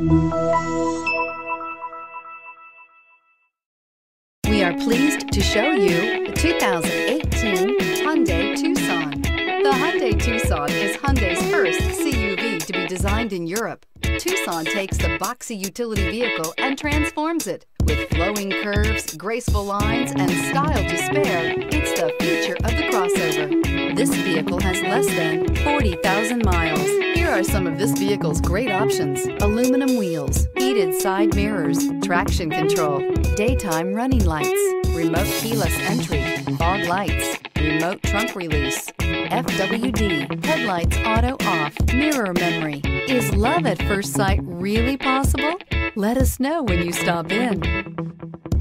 We are pleased to show you the 2018 Hyundai Tucson. The Hyundai Tucson is Hyundai's first CUV to be designed in Europe. Tucson takes the boxy utility vehicle and transforms it. With flowing curves, graceful lines, and style to spare, it's the feature of the crossover. This vehicle has less than 40,000 miles. Here are some of this vehicle's great options: aluminum wheels, heated side mirrors, traction control, daytime running lights, remote keyless entry, fog lights, remote trunk release, FWD, headlights auto off, mirror memory. Is love at first sight really possible? Let us know when you stop in.